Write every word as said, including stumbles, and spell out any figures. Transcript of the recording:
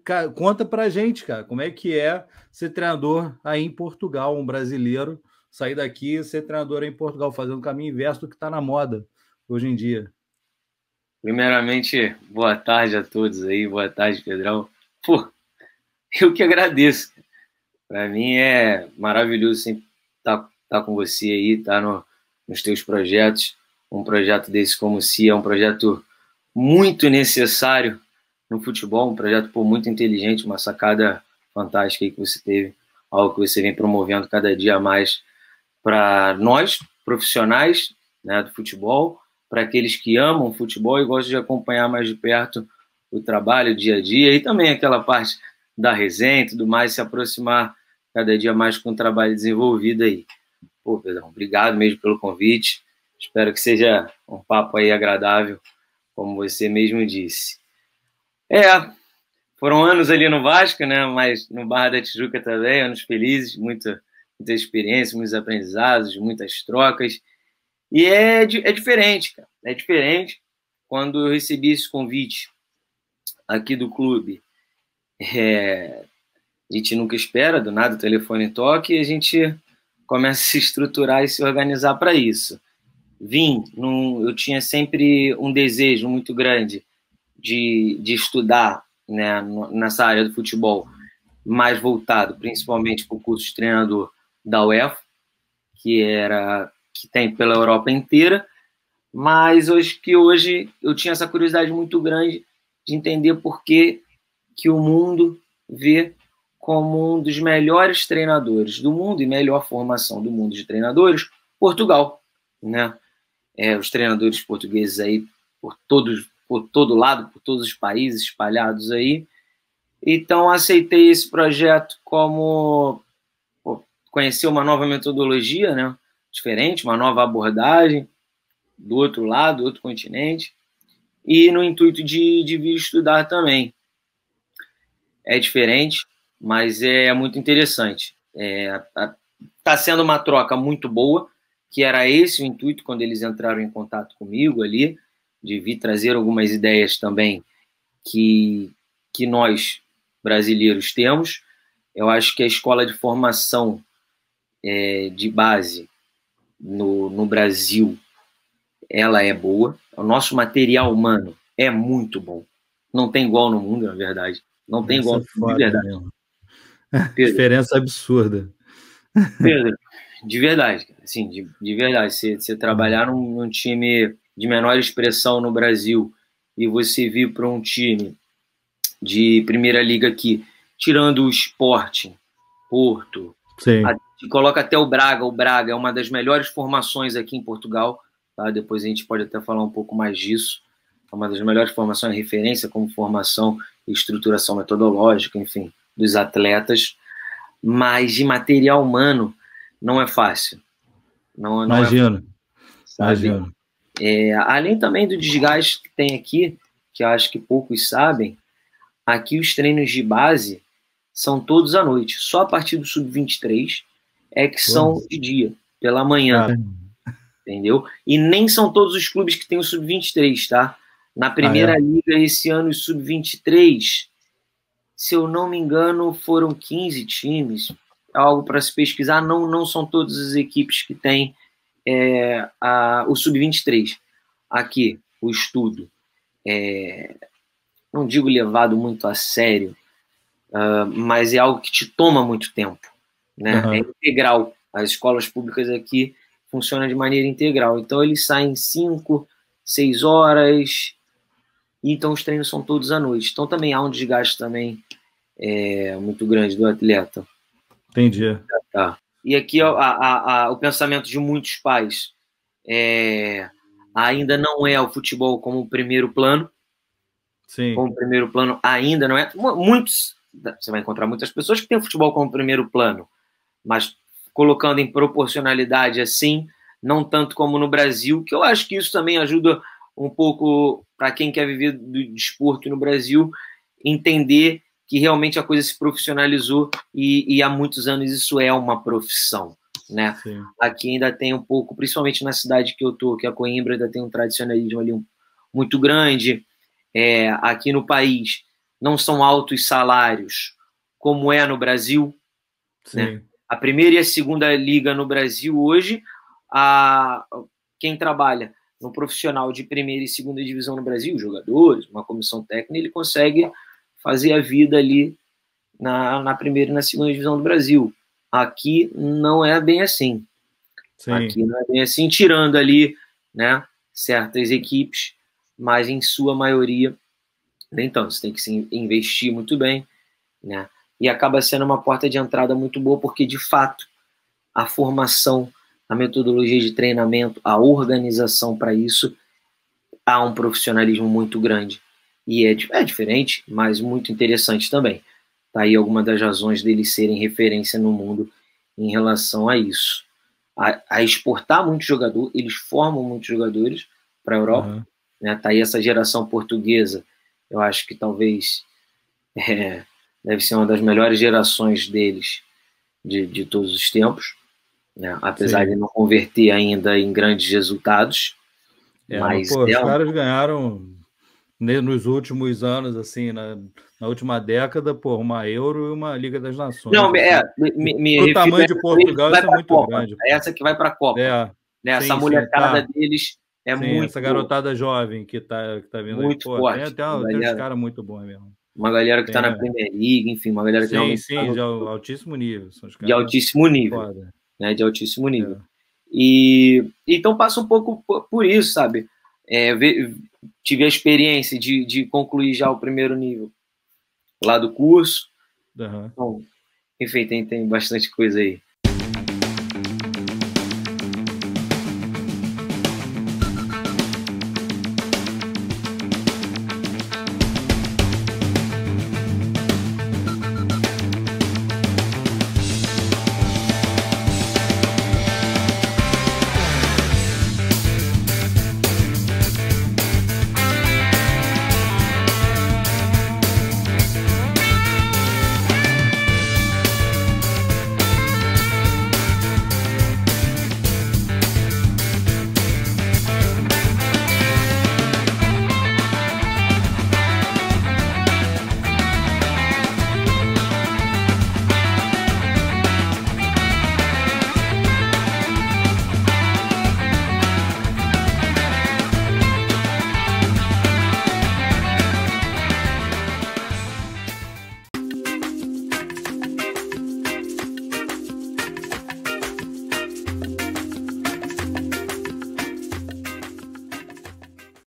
cara, conta pra gente, cara, como é que é ser treinador aí em Portugal, um brasileiro, sair daqui e ser treinador aí em Portugal, fazendo o caminho inverso do que está na moda hoje em dia. Primeiramente, boa tarde a todos aí, boa tarde, Pedrão. Pô, eu que agradeço. Para mim é maravilhoso sempre estar, estar com você aí, estar no, nos teus projetos. Um projeto desse como o C I A é um projeto muito necessário no futebol, um projeto pô, muito inteligente, uma sacada fantástica aí que você teve, algo que você vem promovendo cada dia mais para nós, profissionais, né, do futebol, para aqueles que amam o futebol e gostam de acompanhar mais de perto o trabalho, o dia a dia, e também aquela parte da resenha e tudo mais, se aproximar cada dia mais com o trabalho desenvolvido aí. Pô, Pedrão, obrigado mesmo pelo convite, espero que seja um papo aí agradável, como você mesmo disse. É, foram anos ali no Vasco, né, mas no Barra da Tijuca também, anos felizes, muita, muita experiência, muitos aprendizados, muitas trocas, e é, é diferente, cara, é diferente. Quando eu recebi esse convite aqui do clube, é, a gente nunca espera, do nada o telefone toca e a gente começa a se estruturar e se organizar para isso. Vim, num, eu tinha sempre um desejo muito grande de, de estudar, né, nessa área do futebol, mais voltado principalmente para o curso de treinador da UEFA, que, era, que tem pela Europa inteira, mas hoje, que hoje eu tinha essa curiosidade muito grande de entender por que, que o mundo vê como um dos melhores treinadores do mundo e melhor formação do mundo de treinadores, Portugal, né? É, os treinadores portugueses aí por todos, por todo lado, por todos os países espalhados aí. Então aceitei esse projeto como pô, conhecer uma nova metodologia, né? Diferente, uma nova abordagem do outro lado, do outro continente, e no intuito de, de vir estudar também. É diferente, mas é muito interessante. Está é, sendo uma troca muito boa, que era esse o intuito quando eles entraram em contato comigo ali, de vir trazer algumas ideias também que, que nós, brasileiros, temos. Eu acho que a escola de formação é, de base no, no Brasil, ela é boa. O nosso material humano é muito bom. Não tem igual no mundo, na verdade. Não tem Essa igual é no mundo, de foda verdade. mesmo. Pedro, Diferença absurda. Pedro, de verdade, assim, de, de verdade, você, você trabalhar num, num time de menor expressão no Brasil e você vir para um time de primeira liga aqui, tirando o Sporting, Porto, a, coloca até o Braga, o Braga é uma das melhores formações aqui em Portugal, tá? Depois a gente pode até falar um pouco mais disso, é uma das melhores formações, referência como formação e estruturação metodológica, enfim, dos atletas, mas de material humano não é fácil. Não, não Imagino. é fácil, Imagino. É, além também do desgaste que tem aqui, que eu acho que poucos sabem, aqui os treinos de base são todos à noite. Só a partir do sub vinte e três é que são Nossa. de dia, pela manhã. Ah. Entendeu? E nem são todos os clubes que têm o sub vinte e três, tá? Na primeira ah, é? liga, esse ano, o sub vinte e três, se eu não me engano, foram quinze times. Algo para se pesquisar. Não, não são todas as equipes que têm é, a, o sub vinte e três. Aqui, o estudo. É, não digo levado muito a sério, uh, mas é algo que te toma muito tempo. Né? Uhum. É integral. As escolas públicas aqui funcionam de maneira integral. Então, eles saem cinco, seis horas, e então os treinos são todos à noite. Então, também há um desgaste também é, muito grande do atleta. Entendi. Tá. E aqui a, a, a, o pensamento de muitos pais é, ainda não é o futebol como primeiro plano. Sim. Como primeiro plano ainda não é. Muitos, você vai encontrar muitas pessoas que têm o futebol como primeiro plano, mas colocando em proporcionalidade assim, não tanto como no Brasil, que eu acho que isso também ajuda um pouco para quem quer viver do desporto no Brasil, entender que realmente a coisa se profissionalizou e, e há muitos anos isso é uma profissão, né? Sim. Aqui ainda tem um pouco, principalmente na cidade que eu tô, que é a Coimbra, ainda tem um tradicionalismo ali muito grande. É, aqui no país não são altos salários, como é no Brasil. Sim. Né? A primeira e a segunda liga no Brasil hoje, a, quem trabalha no profissional de primeira e segunda divisão no Brasil, jogadores, uma comissão técnica, ele consegue fazer a vida ali na, na primeira e na segunda divisão do Brasil. Aqui não é bem assim. Sim. Aqui não é bem assim, tirando ali, né, certas equipes, mas em sua maioria, então, você tem que se investir muito bem, né, e acaba sendo uma porta de entrada muito boa, porque, de fato, a formação, a metodologia de treinamento, a organização para isso, há um profissionalismo muito grande. E é, é diferente, mas muito interessante também. Está aí alguma das razões deles serem referência no mundo em relação a isso. A, a exportar muito jogador, eles formam muitos jogadores para a Europa. Uhum. Né? Tá aí essa geração portuguesa, eu acho que talvez é, deve ser uma das melhores gerações deles de, de todos os tempos, né? Apesar Sim. de não converter ainda em grandes resultados. É, mas mas, pô, é os um... caras ganharam nos últimos anos, assim, na, na última década, pô, uma Euro e uma Liga das Nações. Não, assim. é, me, me Pro tamanho de Portugal, isso é muito Copa. grande. É essa que vai para a Copa. É, Né? Essa sim, molecada sim, tá. deles é sim, muito essa garotada jovem que tá, que tá vindo muito aí. Pô, forte. tem, tem, tem uns caras muito bons mesmo. Uma galera que tem, está na Premier League, enfim, uma galera que sim, realmente sim, tá no... de altíssimo nível. São os de altíssimo nível. Foda. Né? De altíssimo nível. É. E então passa um pouco por isso, sabe? É, tive a experiência de, de concluir já o primeiro nível lá do curso. Uhum. Então, enfim, tem, tem bastante coisa aí.